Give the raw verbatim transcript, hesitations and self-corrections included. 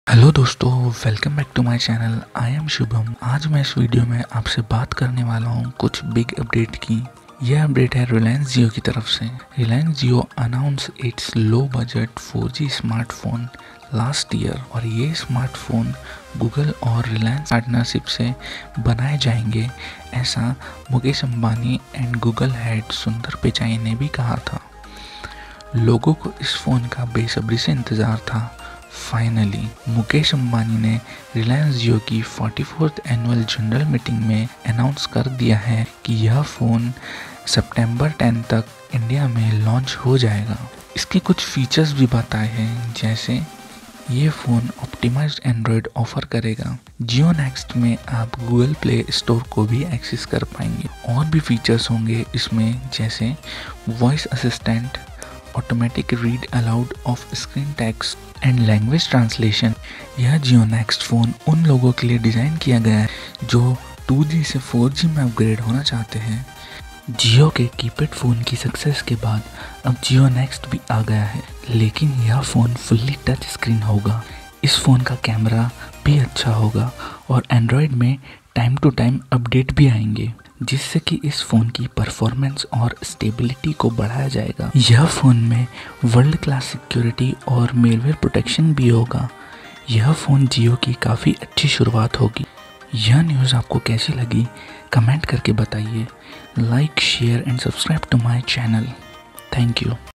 Hello दोस्तों, welcome back to my channel. I am Shubham. आज मैं इस वीडियो में आपसे बात करने वाला हूँ कुछ बिग अपडेट की। यह अपडेट है रिलायंस जियो की तरफ से। Reliance Jio announce its low budget four G smartphone last year और ये स्मार्टफोन गूगल और रिलायंस पार्टनरशिप से बनाए जाएंगे, ऐसा Mukesh Ambani and Google head Sundar Pichai ने भी कहा था। लोगों को इस फ़ोन का बेसब्री से इंतज़ार था। फाइनली मुकेश अंबानी ने रिलायंस जियो की forty fourth annual general meeting में अनाउंस कर दिया है कि यह फ़ोन सितंबर टेन तक इंडिया में लॉन्च हो जाएगा। इसके कुछ फीचर्स भी बताए हैं, जैसे ये फ़ोन ऑप्टिमाइज्ड एंड्रॉयड ऑफर करेगा। जियो नेक्स्ट में आप गूगल प्ले स्टोर को भी एक्सेस कर पाएंगे। और भी फीचर्स होंगे इसमें, जैसे voice assistant, automatic read aloud of screen text and language translation. यह जियो नेक्स्ट फ़ोन उन लोगों के लिए डिज़ाइन किया गया है जो टू जी से फोर जी में अपग्रेड होना चाहते हैं। जियो के कीपैड फ़ोन की सक्सेस के बाद अब जियो नेक्स्ट भी आ गया है, लेकिन यह फ़ोन फुल्ली टच स्क्रीन होगा। इस फ़ोन का कैमरा भी अच्छा होगा और एंड्रॉयड में टाइम टू टाइम अपडेट भी आएंगे, जिससे कि इस फ़ोन की परफॉर्मेंस और स्टेबिलिटी को बढ़ाया जाएगा। यह फ़ोन में वर्ल्ड क्लास सिक्योरिटी और मेलवेयर प्रोटेक्शन भी होगा। यह फ़ोन जियो की काफ़ी अच्छी शुरुआत होगी। यह न्यूज़ आपको कैसी लगी कमेंट करके बताइए। Like, share and subscribe to my channel. Thank you.